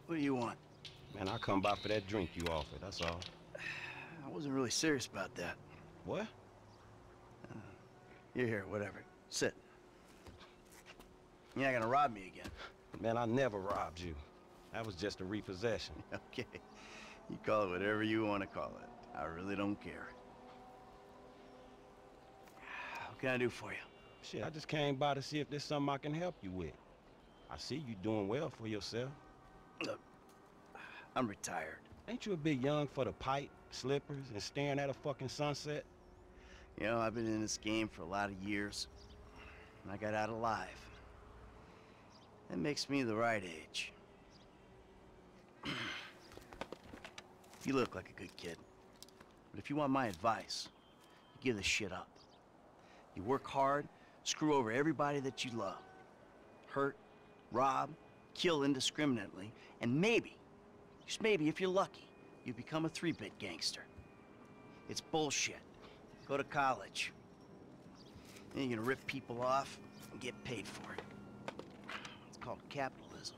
What do you want? Man, I come by for that drink you offered, that's all. I wasn't really serious about that. What? Here, whatever. Sit. You're not gonna rob me again. Man, I never robbed you. That was just a repossession. Okay. You call it whatever you want to call it. I really don't care. What can I do for you? Shit, I just came by to see if there's something I can help you with. I see you doing well for yourself. Look, I'm retired. Ain't you a bit young for the pipe, slippers, and staring at a fucking sunset? You know, I've been in this game for a lot of years, and I got out alive. That makes me the right age. You look like a good kid. But if you want my advice, you give this shit up. You work hard, screw over everybody that you love. Hurt, rob, kill indiscriminately, and maybe, just maybe if you're lucky, you become a 3-bit gangster. It's bullshit. Go to college. Then you're gonna rip people off and get paid for it. It's called capitalism.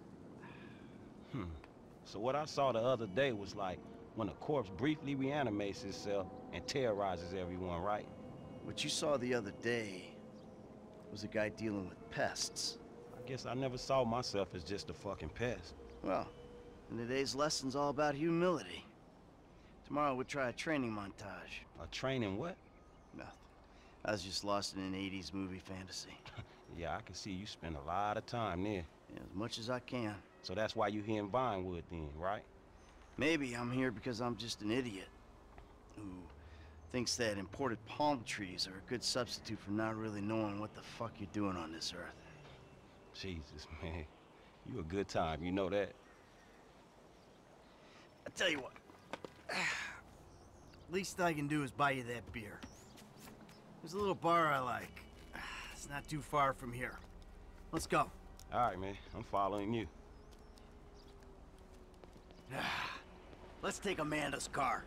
So what I saw the other day was like when a corpse briefly reanimates itself and terrorizes everyone, right? What you saw the other day was a guy dealing with pests. I guess I never saw myself as just a fucking pest. Well, and today's lesson's all about humility. Tomorrow we'll try a training montage. A training what? Nothing. I was just lost in an 80s movie fantasy. Yeah, I can see you spend a lot of time there. Yeah, as much as I can. So that's why you here in Vinewood then, right? Maybe I'm here because I'm just an idiot who thinks that imported palm trees are a good substitute for not really knowing what the fuck you're doing on this earth. Jesus, man. You a good time, you know that? I tell you what. Least I can do is buy you that beer. There's a little bar I like. It's not too far from here. Let's go. All right, man. I'm following you. Let's take Amanda's car.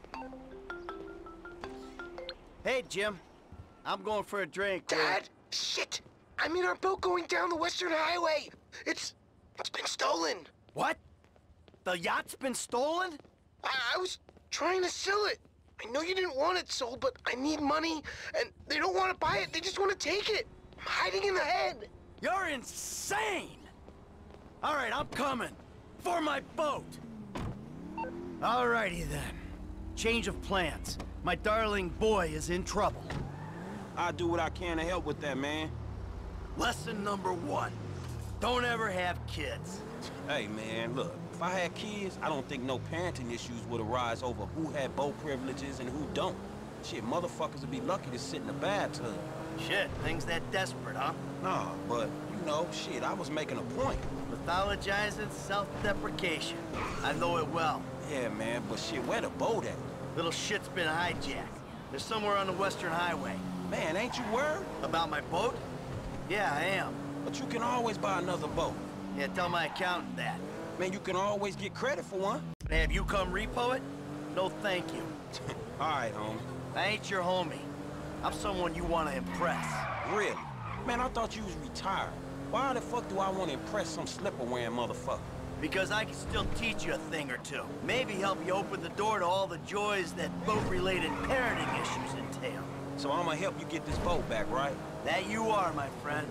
Hey, Jim. I'm going for a drink. Dad! Shit! I'm in our boat going down the Western Highway! It's been stolen! What? The yacht's been stolen? I was trying to sell it. I know you didn't want it sold, but I need money, and they don't want to buy it, they just want to take it. I'm hiding in the head. You're insane! All right, I'm coming. For my boat! Alrighty then. Change of plans. My darling boy is in trouble. I'll do what I can to help with that, man. Lesson number 1. Don't ever have kids. Hey, man, look. If I had kids, I don't think no parenting issues would arise over who had boat privileges and who don't. Shit, motherfuckers would be lucky to sit in the bathtub. Shit, things that desperate, huh? Nah, but, you know, shit, I was making a point. Mythologizing self-deprecation. I know it well. Yeah, man, but shit, where the boat at? Little shit's been hijacked. They're somewhere on the Western Highway. Man, ain't you worried? About my boat? Yeah, I am. But you can always buy another boat. Yeah, tell my accountant that. Man, you can always get credit for one. Have you come repo it? No, thank you. All right, homie. I ain't your homie. I'm someone you want to impress. Really? Man, I thought you was retired. Why the fuck do I want to impress some slipper-wearing motherfucker? Because I can still teach you a thing or two. Maybe help you open the door to all the joys that boat-related parenting issues entail. So I'm gonna help you get this boat back, right? That you are, my friend.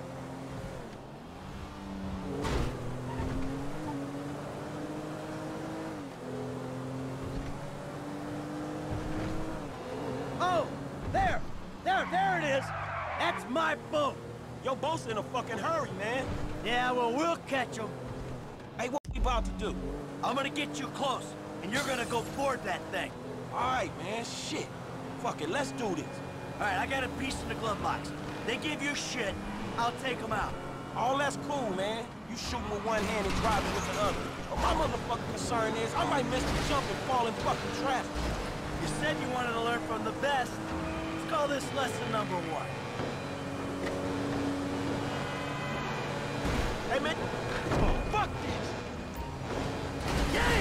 Oh! There it is! That's my boat! Your boat's in a fucking hurry, man. Yeah, well, we'll catch him. Hey, what we about to do? I'm gonna get you close, and you're gonna go board that thing. All right, man, shit. Fuck it, let's do this. All right, I got a piece in the glove box. They give you shit, I'll take them out. All that's cool, man. You shooting with one hand and driving with the other. But my motherfucking concern is I might miss the jump and fall in fucking traffic. You said you wanted to learn from the best. Let's call this lesson number 1. Hey, man. Oh, fuck this! Yay!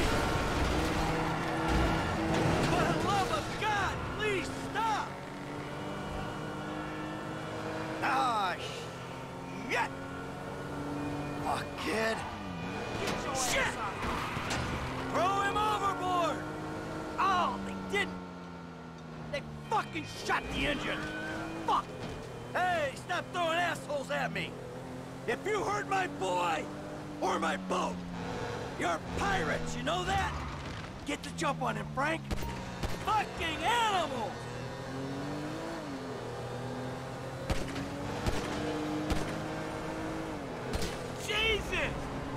For the love of God, please stop! Ah, shit! Fuck, kid. Shit! shot the engine. Fuck! Hey, stop throwing assholes at me! If you hurt my boy, or my boat, you're pirates, you know that? Get the jump on him, Frank. Fucking animals! Jesus!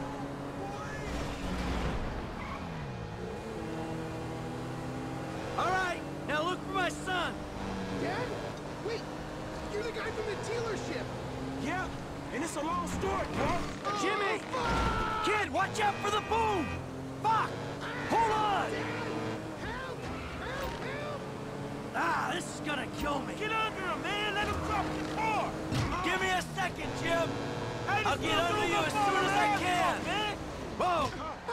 All right, now look for my son. Dad? Wait, you're the guy from the dealership. Yeah, and it's a long story, bro. Jimmy! Kid, watch out for the boom! Fuck! Hold on! Dad! Help! Help! Help! Ah, this is gonna kill me. Get under him, man. Let him drop the car. Give me a second, Jim. Hey, I'll get under you as soon as I can. man. Whoa!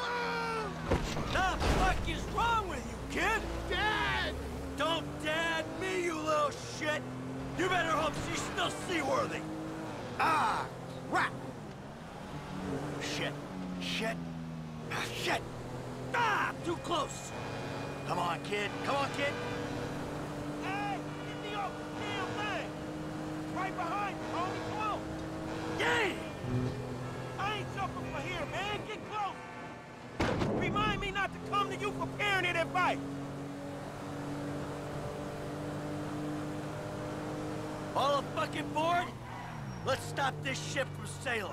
The fuck is wrong with you, kid? Dad! Don't dad me, you little shit! You better hope she's still seaworthy! Ah! Crap! Shit! Shit! Ah, shit! Ah! Too close! Come on, kid! Come on, kid! Hey, get me off the damn thing. Right behind you, homie. Come on. Yay! I ain't jumping for here, man. Get close. Remind me not to come to you for parenting advice. All fucking board? Let's stop this ship from sailing.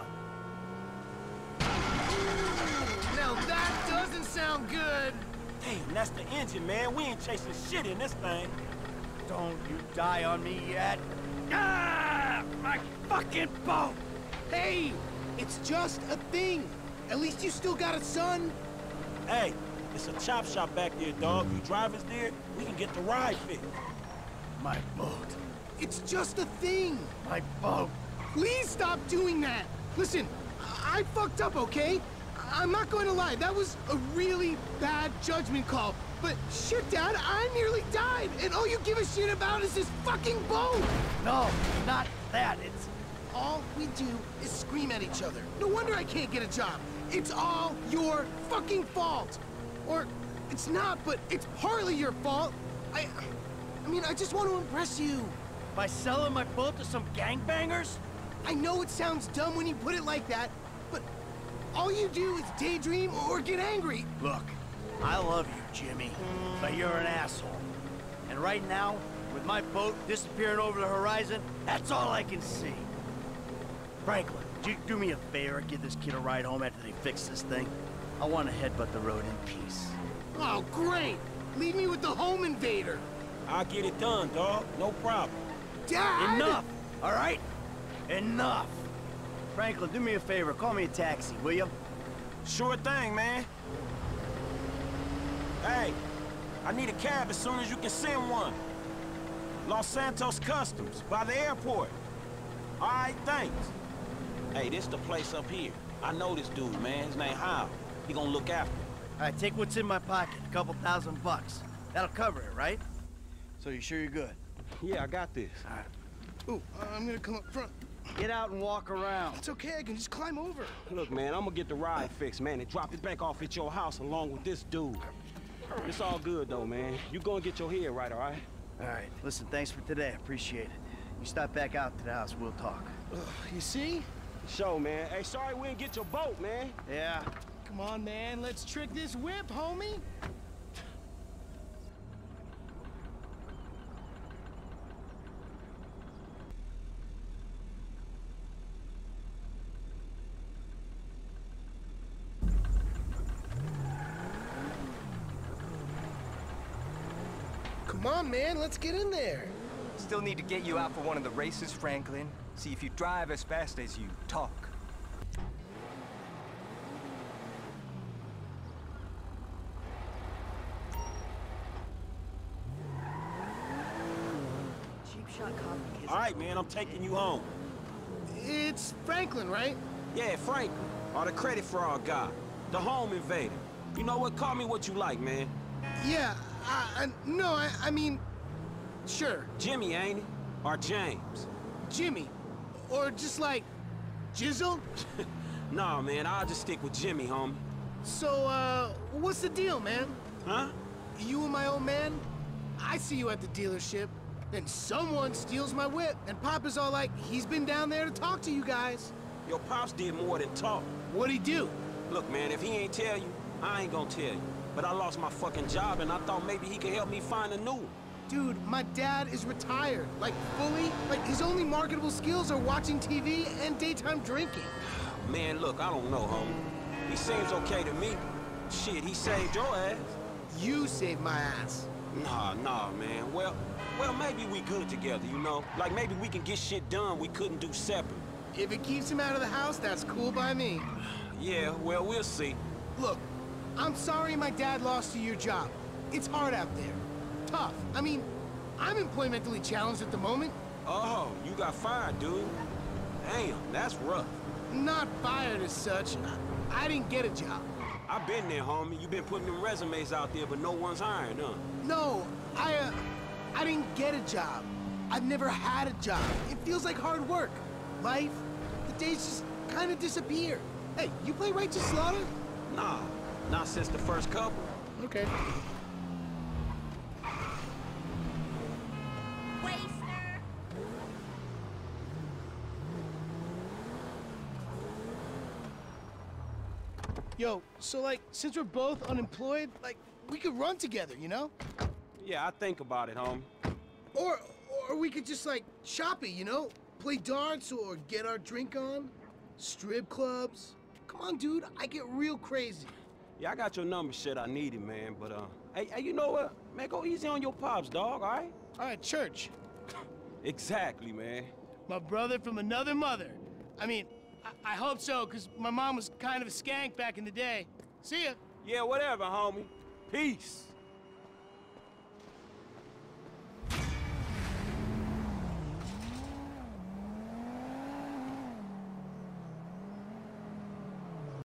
Now that doesn't sound good. Damn, that's the engine, man. We ain't chasing shit in this thing. Don't you die on me yet. Ah! My fucking boat! Hey, it's just a thing. At least you still got a son. Hey, it's a chop shop back there, dog. You drivers there, we can get the ride fixed. My boat. It's just a thing. My boat. Please stop doing that. Listen, I fucked up, okay? I'm not going to lie. That was a really bad judgment call. But shit, Dad, I nearly died. And all you give a shit about is this fucking boat. No, not that. It's... All we do is scream at each other. No wonder I can't get a job. It's all your fucking fault. Or it's not, but it's partly your fault. I mean, I just want to impress you. By selling my boat to some gangbangers? I know it sounds dumb when you put it like that, but all you do is daydream or get angry. Look, I love you, Jimmy, but you're an asshole. And right now, with my boat disappearing over the horizon, that's all I can see. Franklin, would you do me a favor and give this kid a ride home after they fix this thing? I want to headbutt the road in peace. Oh, great! Leave me with the home invader. I'll get it done, dog. No problem. Dad! Enough, all right? Enough. Franklin, do me a favor. Call me a taxi, will you? Sure thing, man. Hey, I need a cab as soon as you can send one. Los Santos Customs, by the airport. All right, thanks. Hey, this the place up here. I know this dude, man. His name Hal. He gonna look after me. All right, take what's in my pocket. A couple $1,000 bucks. That'll cover it, right? So you sure you're good? Yeah, I got this. All right. Ooh, I'm gonna come up front. Get out and walk around. It's okay, I can just climb over. Look, man, I'm gonna get the ride fixed, man, and drop it back off at your house along with this dude. It's all good, though, man. You gonna get your head right, all right? All right. Listen, thanks for today. I appreciate it. You stop back out to the house, we'll talk. You see? Show, man. Hey, sorry we didn't get your boat, man. Yeah. Come on, man, let's trick this whip, homie. Come on, man, let's get in there. Still need to get you out for one of the races, Franklin. See if you drive as fast as you talk. Cheap shot copy. All right, man, I'm taking you home. It's Franklin, right? Yeah, Franklin, or the credit fraud guy, the home invader. You know what? Call me what you like, man. Yeah, no, I mean, sure, Jimmy, ain't it? Or James? Jimmy. Or just like, Jizzle? Nah, man, I'll just stick with Jimmy, homie. So, what's the deal, man? Huh? You and my old man? I see you at the dealership. and someone steals my whip, and Papa's all like, he's been down there to talk to you guys. Your pops did more than talk. What'd he do? Look, man, if he ain't tell you, I ain't gonna tell you. But I lost my fucking job, and I thought maybe he could help me find a new one. Dude, my dad is retired, like fully. Like his only marketable skills are watching TV and daytime drinking. Man, look, I don't know, homie. He seems okay to me. Shit, he saved your ass. You saved my ass. Nah, man. Well, maybe we good together, you know? Like, maybe we can get shit done we couldn't do separate. If it keeps him out of the house, that's cool by me. Yeah, well, we'll see. Look, I'm sorry my dad lost you your job. It's hard out there. Tough. I mean, I'm employmentally challenged at the moment. Oh, you got fired, dude. Damn, that's rough. Not fired as such. I didn't get a job. I've been there, homie. You been putting them resumes out there, but no one's hiring, huh? No, I didn't get a job. I've never had a job. It feels like hard work. Life, the days just kind of disappear. Hey, you play Righteous Slaughter? Nah, not since the first couple. Okay. Yo, so like, since we're both unemployed, like, we could run together, you know? Yeah, I think about it, homie. Or we could just like, shop it, you know? Play darts or get our drink on. Strip clubs. Come on, dude, I get real crazy. Yeah, I got your number, shit, I need it, man, but, hey, you know what? Man, go easy on your pops, dog, all right? All right, church. Exactly, man. My brother from another mother. I mean, I hope so, because my mom was kind of a skank back in the day. See ya. Yeah, whatever, homie. Peace.